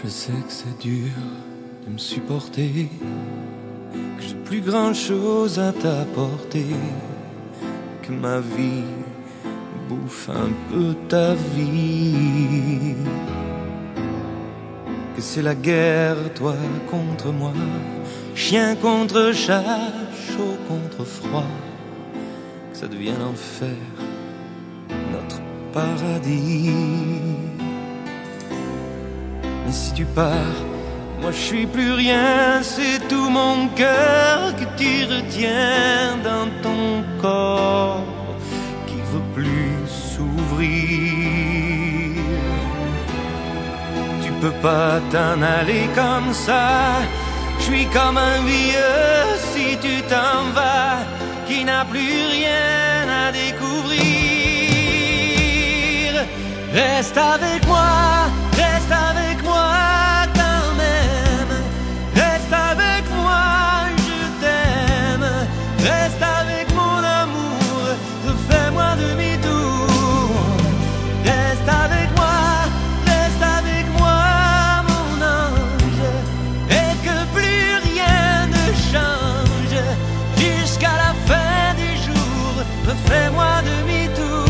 sais que c'est dur de me supporter, que j'ai plus grand chose à t'apporter, que ma vie bouffe un peu ta vie, que c'est la guerre, toi contre moi, chien contre chat, chaud contre froid, que ça devient l'enfer, notre paradis. Mais si tu pars, moi je suis plus rien, c'est tout mon cœur que tu retiens dans ton corps qui veut plus s'ouvrir. Tu peux pas t'en aller comme ça, je suis comme un vieux si tu t'en vas, qui n'a plus rien à découvrir. Reste avec moi, reste avec moi quand même. Reste avec moi, je t'aime. Reste avec mon amour, refais-moi demi-tour. Reste avec moi mon ange, et que plus rien ne change. Jusqu'à la fin des jours, refais-moi demi-tour.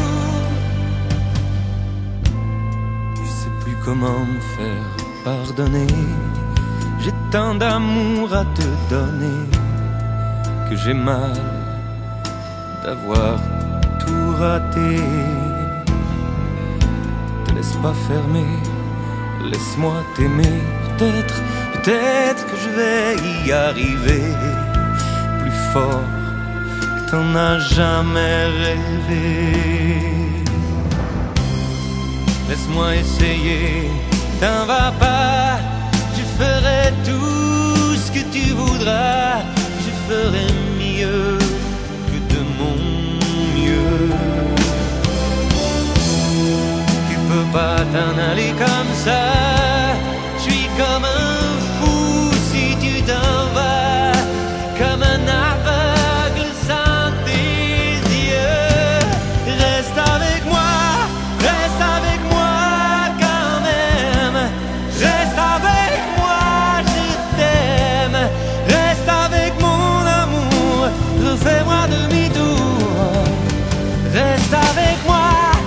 Comment me faire pardonner? J'ai tant d'amour à te donner que j'ai mal d'avoir tout raté. Te laisse pas fermer, laisse-moi t'aimer. Peut-être que je vais y arriver plus fort que t'en as jamais rêvé. Laisse-moi essayer, t'en vas pas, je ferai tout ce que tu voudras, je ferai mieux que de mon mieux. Tu peux pas t'en aller comme ça, je suis comme un fou si tu t'en vas, comme un aveugle sans tes yeux. Reste avec moi, reste avec moi. Fais-moi demi-tour, reste avec moi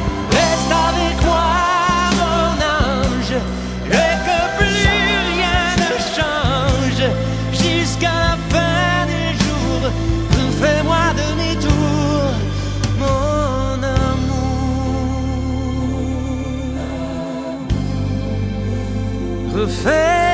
mon ange, et que plus rien ne change, jusqu'à la fin des jours, fais-moi demi-tour, mon amour. Refais